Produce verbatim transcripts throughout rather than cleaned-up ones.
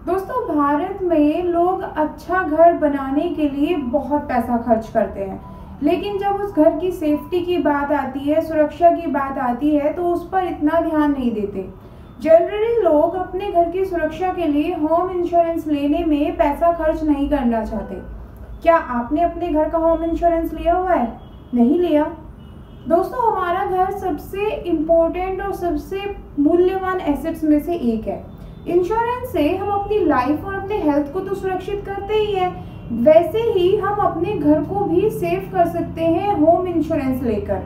दोस्तों, भारत में लोग अच्छा घर बनाने के लिए बहुत पैसा खर्च करते हैं, लेकिन जब उस घर की सेफ्टी की बात आती है, सुरक्षा की बात आती है, तो उस पर इतना ध्यान नहीं देते। जनरली लोग अपने घर की सुरक्षा के लिए होम इंश्योरेंस लेने में पैसा खर्च नहीं करना चाहते। क्या आपने अपने घर का होम इंश्योरेंस लिया हुआ है? नहीं लिया? दोस्तों, हमारा घर सबसे इम्पोर्टेंट और सबसे मूल्यवान एसेट्स में से एक है। इंश्योरेंस से हम अपनी लाइफ और अपने हेल्थ को तो सुरक्षित करते ही हैं, वैसे ही हम अपने घर को भी सेव कर सकते हैं होम इंश्योरेंस लेकर।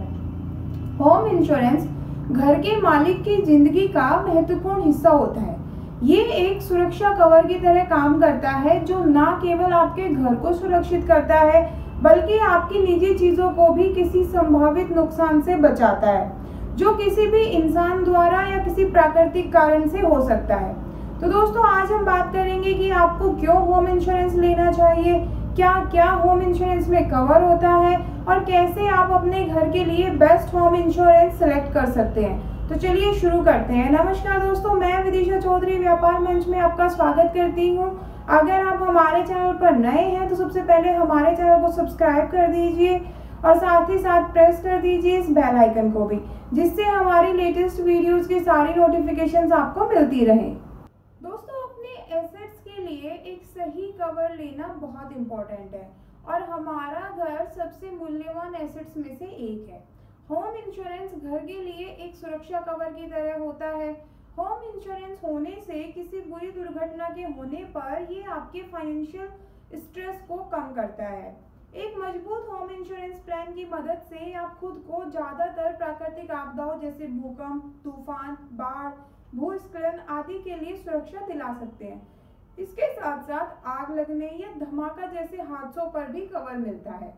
होम इंश्योरेंस घर के मालिक की जिंदगी का महत्वपूर्ण हिस्सा होता है। ये एक सुरक्षा कवर की तरह काम करता है, जो न केवल आपके घर को सुरक्षित करता है, बल्कि आपकी निजी चीजों को भी किसी संभावित नुकसान से बचाता है, जो किसी भी इंसान द्वारा या किसी प्राकृतिक कारण से हो सकता है। तो दोस्तों, आज हम बात करेंगे कि आपको क्यों होम इंश्योरेंस लेना चाहिए, क्या क्या होम इंश्योरेंस में कवर होता है और कैसे आप अपने घर के लिए बेस्ट होम इंश्योरेंस सेलेक्ट कर सकते हैं। तो चलिए शुरू करते हैं। नमस्कार दोस्तों, मैं विदिशा चौधरी व्यापार मंच में आपका स्वागत करती हूँ। अगर आप हमारे चैनल पर नए हैं तो सबसे पहले हमारे चैनल को सब्सक्राइब कर दीजिए और साथ ही साथ प्रेस कर दीजिए इस बेल आइकन को भी, जिससे हमारी लेटेस्ट वीडियोस की सारी नोटिफिकेशंस आपको मिलती रहे। दोस्तों, अपने एसेट्स के लिए एक सही कवर लेना बहुत इम्पोर्टेंट है और हमारा घर सबसे मूल्यवान एसेट्स में से एक है। होम इंश्योरेंस घर के लिए एक सुरक्षा कवर की तरह होता है। होम इंश्योरेंस होने से किसी बुरी दुर्घटना के होने पर ये आपके फाइनेंशियल स्ट्रेस को कम करता है। एक मजबूत होम इंश्योरेंस प्लान की मदद से आप खुद को ज्यादातर प्राकृतिक आपदाओं जैसे भूकंप, तूफान, बाढ़, भूस्खलन आदि के लिए सुरक्षा दिला सकते हैं। इसके साथ साथ आग लगने या धमाका जैसे हादसों पर भी कवर मिलता है।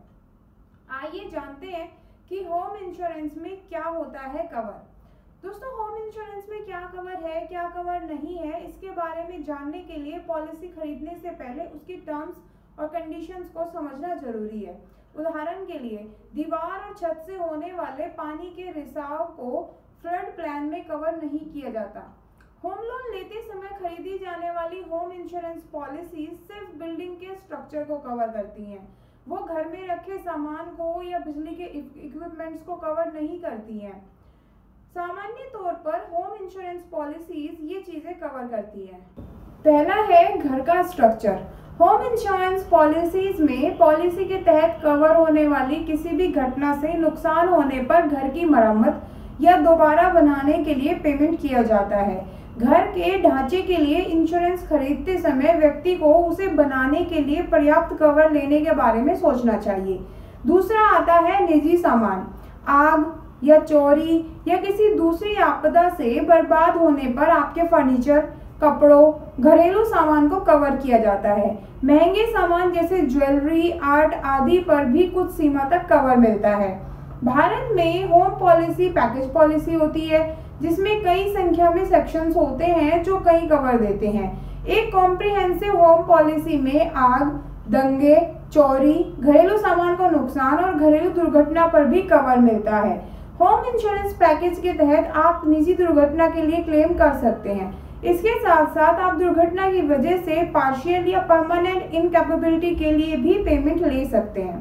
आइए जानते हैं कि होम इंश्योरेंस में क्या होता है कवर। दोस्तों, होम इंश्योरेंस में क्या कवर है, क्या कवर नहीं है, इसके बारे में जानने के लिए पॉलिसी खरीदने से पहले उसकी टर्म्स और कंडीशंस को समझना जरूरी है। उदाहरण के लिए, दीवार और छत से होने वाले पानी के रिसाव को फ्लड प्लान में कवर नहीं किया जाता। होम लोन लेते समय खरीदी जाने वाली होम इंश्योरेंस पॉलिसी सिर्फ बिल्डिंग के स्ट्रक्चर को कवर करती हैं। वो घर में रखे सामान को या बिजली के इक्विपमेंट्स को कवर नहीं करती हैं। सामान्य तौर पर होम इंश्योरेंस पॉलिसीज ये चीजें कवर करती हैं। पहला है घर का स्ट्रक्चर। होम इंश्योरेंस पॉलिसीज में पॉलिसी के तहत कवर होने वाली किसी भी घटना से नुकसान होने पर घर की मरम्मत या दोबारा बनाने के लिए पेमेंट किया जाता है। घर के ढांचे के लिए इंश्योरेंस खरीदते समय व्यक्ति को उसे बनाने के लिए पर्याप्त कवर लेने के बारे में सोचना चाहिए। दूसरा आता है निजी सामान। आग या चोरी या किसी दूसरी आपदा से बर्बाद होने पर आपके फर्नीचर, कपड़ों, घरेलू सामान को कवर किया जाता है। महंगे सामान जैसे ज्वेलरी, आर्ट आदि पर भी कुछ सीमा तक कवर मिलता है। भारत में होम पॉलिसी पैकेज पॉलिसी होती है, जिसमें कई संख्या में सेक्शंस होते हैं जो कई कवर देते हैं। एक कॉम्प्रिहेंसिव होम पॉलिसी में आग, दंगे, चोरी, घरेलू सामान को नुकसान और घरेलू दुर्घटना पर भी कवर मिलता है। होम इंश्योरेंस पैकेज के तहत आप निजी दुर्घटना के लिए क्लेम कर सकते हैं। इसके साथ साथ आप दुर्घटना की वजह से पार्शियल या परमानेंट इनकैपेबिलिटी के लिए भी पेमेंट ले सकते हैं।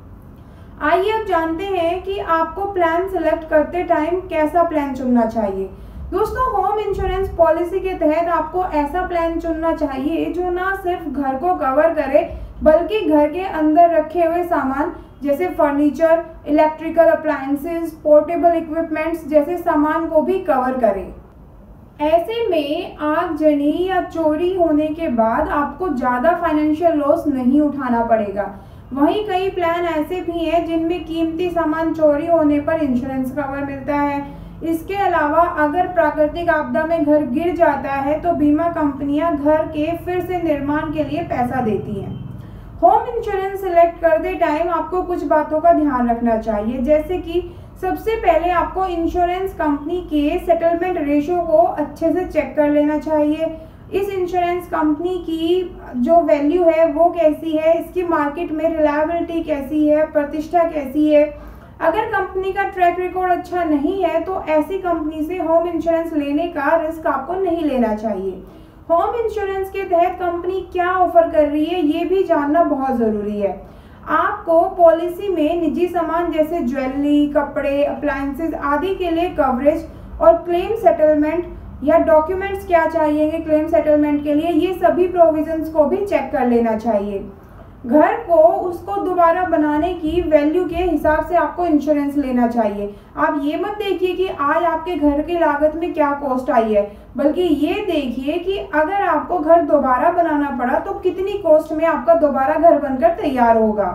आइए अब जानते हैं कि आपको प्लान सेलेक्ट करते टाइम कैसा प्लान चुनना चाहिए। दोस्तों, होम इंश्योरेंस पॉलिसी के तहत आपको ऐसा प्लान चुनना चाहिए जो ना सिर्फ घर को कवर करे, बल्कि घर के अंदर रखे हुए सामान जैसे furniture, electrical appliances, portable equipments जैसे सामान को भी कवर करे। ऐसे में आगजनी या चोरी होने के बाद आपको ज्यादा फाइनेंशियल लॉस नहीं उठाना पड़ेगा। वहीं कई प्लान ऐसे भी हैं जिनमें कीमती सामान चोरी होने पर इंश्योरेंस कवर मिलता है। इसके अलावा अगर प्राकृतिक आपदा में घर गिर जाता है तो बीमा कंपनियां घर के फिर से निर्माण के लिए पैसा देती हैं। होम इंश्योरेंस सिलेक्ट करते टाइम आपको कुछ बातों का ध्यान रखना चाहिए, जैसे कि सबसे पहले आपको इंश्योरेंस कंपनी के सेटलमेंट रेशियो को अच्छे से चेक कर लेना चाहिए। इस इंश्योरेंस कंपनी की जो वैल्यू है वो कैसी है, इसकी मार्केट में रिलायबिलिटी कैसी है, प्रतिष्ठा कैसी है। अगर कंपनी का ट्रैक रिकॉर्ड अच्छा नहीं है तो ऐसी कंपनी से होम इंश्योरेंस लेने का रिस्क आपको नहीं लेना चाहिए। होम इंश्योरेंस के तहत कंपनी क्या ऑफर कर रही है ये भी जानना बहुत ज़रूरी है। आपको पॉलिसी में निजी सामान जैसे ज्वेलरी, कपड़े, अप्लायंसेस आदि के लिए कवरेज और क्लेम सेटलमेंट या डॉक्यूमेंट्स क्या चाहिए क्लेम सेटलमेंट के लिए, ये सभी प्रोविजंस को भी चेक कर लेना चाहिए। घर को उसको दोबारा बनाने की वैल्यू के हिसाब से आपको इंश्योरेंस लेना चाहिए। आप ये मत देखिए कि आज आपके घर की लागत में क्या कॉस्ट आई है, बल्कि ये देखिए कि अगर आपको घर दोबारा बनाना पड़ा तो कितनी कॉस्ट में आपका दोबारा घर बनकर तैयार होगा।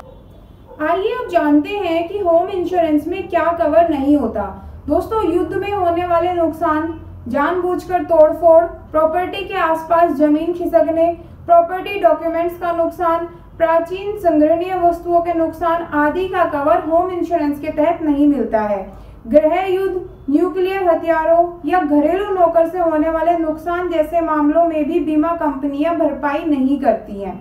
आइए अब जानते हैं कि होम इंश्योरेंस में क्या कवर नहीं होता। दोस्तों, युद्ध में होने वाले नुकसान, जानबूझकर तोड़फोड़, प्रॉपर्टी के आसपास जमीन खिसकने, प्रॉपर्टी डॉक्यूमेंट्स का नुकसान, प्राचीन संग्रहणीय वस्तुओं के नुकसान आदि का कवर होम इंश्योरेंस के तहत नहीं मिलता है। गृह युद्ध, न्यूक्लियर हथियारों या घरेलू नौकर से होने वाले नुकसान जैसे मामलों में भी बीमा कंपनियां भरपाई नहीं करती हैं।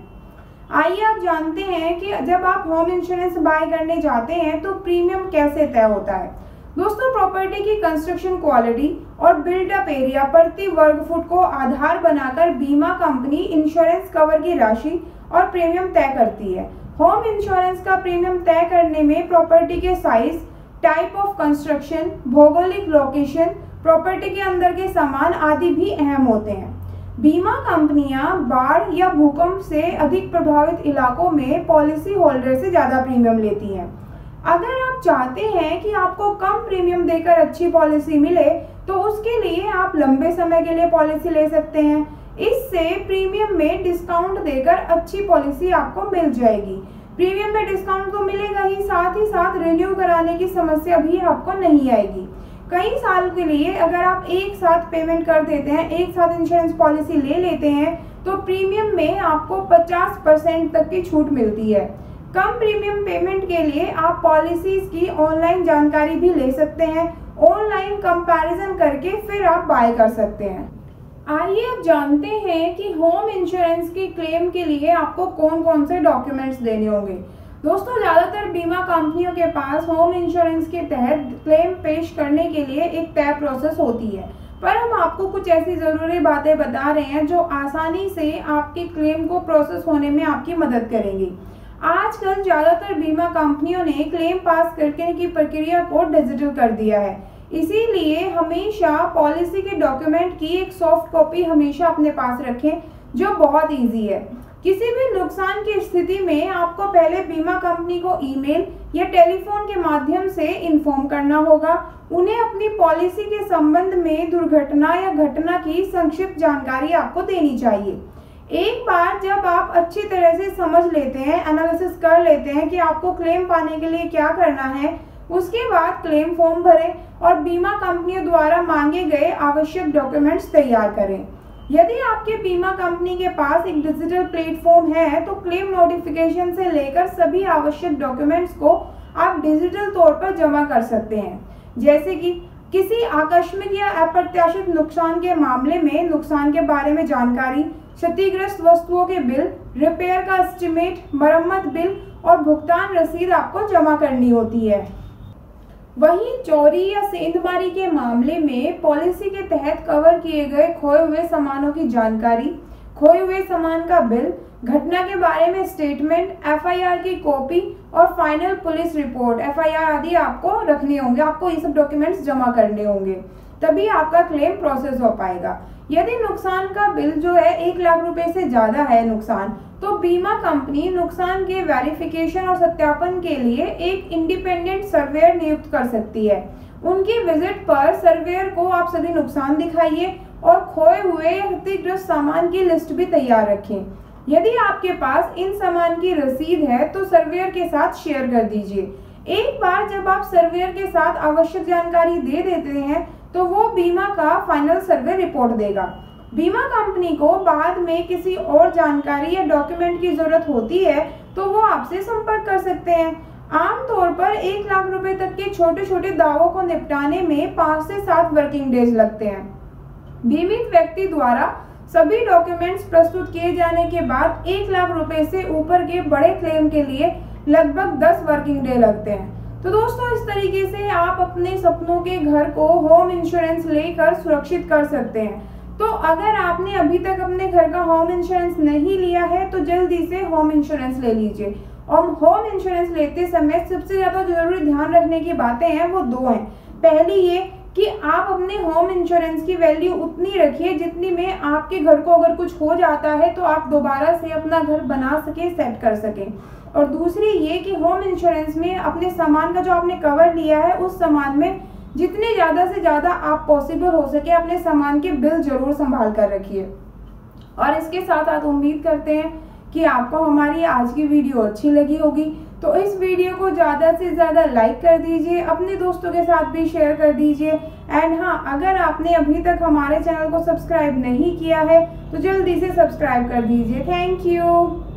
आइए आप जानते हैं कि जब आप होम इंश्योरेंस बाय करने जाते हैं तो प्रीमियम कैसे तय होता है। दोस्तों, प्रॉपर्टी की कंस्ट्रक्शन क्वालिटी और बिल्डअप एरिया प्रति वर्ग फुट को आधार बनाकर बीमा कंपनी इंश्योरेंस कवर की राशि और प्रीमियम तय करती है। होम इंश्योरेंस का प्रीमियम तय करने में प्रॉपर्टी के साइज, टाइप ऑफ कंस्ट्रक्शन, भौगोलिक लोकेशन, प्रॉपर्टी के अंदर के सामान आदि भी अहम होते हैं। बीमा कंपनियां बाढ़ या भूकंप से अधिक प्रभावित इलाकों में पॉलिसी होल्डर से ज़्यादा प्रीमियम लेती हैं। अगर आप चाहते हैं कि आपको कम प्रीमियम देकर अच्छी पॉलिसी मिले तो उसके लिए आप लंबे समय के लिए पॉलिसी ले सकते हैं। इससे प्रीमियम में डिस्काउंट देकर अच्छी पॉलिसी आपको मिल जाएगी। प्रीमियम में डिस्काउंट तो मिलेगा ही, साथ ही साथ रिन्यू कराने की समस्या भी आपको नहीं आएगी। कई साल के लिए अगर आप एक साथ पेमेंट कर देते हैं, एक साथ इंश्योरेंस पॉलिसी ले लेते हैं तो प्रीमियम में आपको पचास परसेंट तक की छूट मिलती है। कम प्रीमियम पेमेंट के लिए आप पॉलिसीज की ऑनलाइन जानकारी भी ले सकते हैं। ऑनलाइन कंपैरिजन करके फिर आप बाय कर सकते हैं। आइए अब जानते हैं कि होम इंश्योरेंस की क्लेम के लिए आपको कौन कौन से डॉक्यूमेंट्स देने होंगे। दोस्तों, ज़्यादातर बीमा कंपनियों के पास होम इंश्योरेंस के तहत क्लेम पेश करने के लिए एक तय प्रोसेस होती है, पर हम आपको कुछ ऐसी ज़रूरी बातें बता रहे हैं जो आसानी से आपके क्लेम को प्रोसेस होने में आपकी मदद करेंगी। आजकल ज़्यादातर बीमा कंपनियों ने क्लेम पास करने की प्रक्रिया को डिजिटल कर दिया है, इसीलिए हमेशा पॉलिसी के डॉक्यूमेंट की एक सॉफ्ट कॉपी हमेशा अपने पास रखें, जो बहुत इजी है। किसी भी नुकसान की स्थिति में आपको पहले बीमा कंपनी को ईमेल या टेलीफोन के माध्यम से इन्फॉर्म करना होगा। उन्हें अपनी पॉलिसी के संबंध में दुर्घटना या घटना की संक्षिप्त जानकारी आपको देनी चाहिए। एक बार जब आप अच्छी तरह से समझ लेते हैं, एनालिसिस कर लेते हैं कि आपको क्लेम पाने के लिए क्या करना है, उसके बाद क्लेम फॉर्म भरें और बीमा कंपनियों द्वारा मांगे गए आवश्यक डॉक्यूमेंट्स तैयार करें। यदि आपके बीमा कंपनी के पास एक डिजिटल प्लेटफॉर्म है तो क्लेम नोटिफिकेशन से लेकर सभी आवश्यक डॉक्यूमेंट्स को आप डिजिटल तौर पर जमा कर सकते हैं। जैसे कि किसी आकस्मिक या अप्रत्याशित नुकसान के मामले में नुकसान के बारे में जानकारी, क्षतिग्रस्त वस्तुओं के बिल, रिपेयर का एस्टिमेट, मरम्मत बिल और भुगतान रसीद आपको जमा करनी होती है। वहीं चोरी या सेंधमारी के मामले में पॉलिसी के तहत कवर किए गए खोए हुए सामानों की जानकारी, खोए हुए सामान का बिल, घटना के बारे में स्टेटमेंट, एफ आई आर की कॉपी और final police report, F I R आदि आपको रखने होंगे। आपको ये सब डॉक्यूमेंट्स जमा करने होंगे, तभी आपका क्लेम प्रोसेस हो पाएगा। यदि नुकसान का बिल जो है एक लाख रुपए से ज़्यादा है नुकसान, तो बीमा कंपनी नुकसान के वेरिफिकेशन और सत्यापन के लिए एक इंडिपेंडेंट सर्वेयर नियुक्त कर सकती है। उनकी विजिट पर सर्वेयर को आप सभी नुकसान दिखाइए और खोए हुए क्षतिग्रस्त सामान की लिस्ट भी तैयार रखें। यदि आपके पास इन सामान की रसीद है तो सर्वेयर के साथ शेयर कर दीजिए। एक बार जब आप सर्वेयर के साथ आवश्यक जानकारी दे देते हैं तो वो बीमा का फाइनल सर्वे रिपोर्ट देगा। बीमा कंपनी को बाद में किसी और जानकारी या डॉक्यूमेंट की जरूरत होती है तो वो आपसे संपर्क कर सकते हैं। आमतौर पर एक लाख रुपए तक के छोटे छोटे दावों को निपटाने में पाँच से सात वर्किंग डेज लगते हैं। बीमित व्यक्ति द्वारा सभी डॉक्यूमेंट्स प्रस्तुत किए जाने के बाद एक लाख रुपए से ऊपर के बड़े क्लेम के लिए लगभग दस वर्किंग डे लगते हैं। तो दोस्तों, इस तरीके से आप अपने सपनों के घर को होम इंश्योरेंस लेकर सुरक्षित कर सकते हैं। तो अगर आपने अभी तक अपने घर का होम इंश्योरेंस नहीं लिया है तो जल्दी से होम इंश्योरेंस ले लीजिए। और होम इंश्योरेंस लेते समय सबसे ज़्यादा जरूरी ध्यान रखने की बातें हैं वो दो हैं। पहली ये कि आप अपने होम इंश्योरेंस की वैल्यू उतनी रखिए जितनी में आपके घर को अगर कुछ हो जाता है तो आप दोबारा से अपना घर बना सके, सेट कर सकें। और दूसरी ये कि होम इंश्योरेंस में अपने सामान का जो आपने कवर लिया है उस सामान में जितने ज़्यादा से ज़्यादा आप पॉसिबल हो सके अपने सामान के बिल जरूर संभाल कर रखिए। और इसके साथ साथ उम्मीद करते हैं कि आपको हमारी आज की वीडियो अच्छी लगी होगी। तो इस वीडियो को ज़्यादा से ज़्यादा लाइक कर दीजिए, अपने दोस्तों के साथ भी शेयर कर दीजिए। एंड हाँ, अगर आपने अभी तक हमारे चैनल को सब्सक्राइब नहीं किया है तो जल्दी से सब्सक्राइब कर दीजिए। Thank you.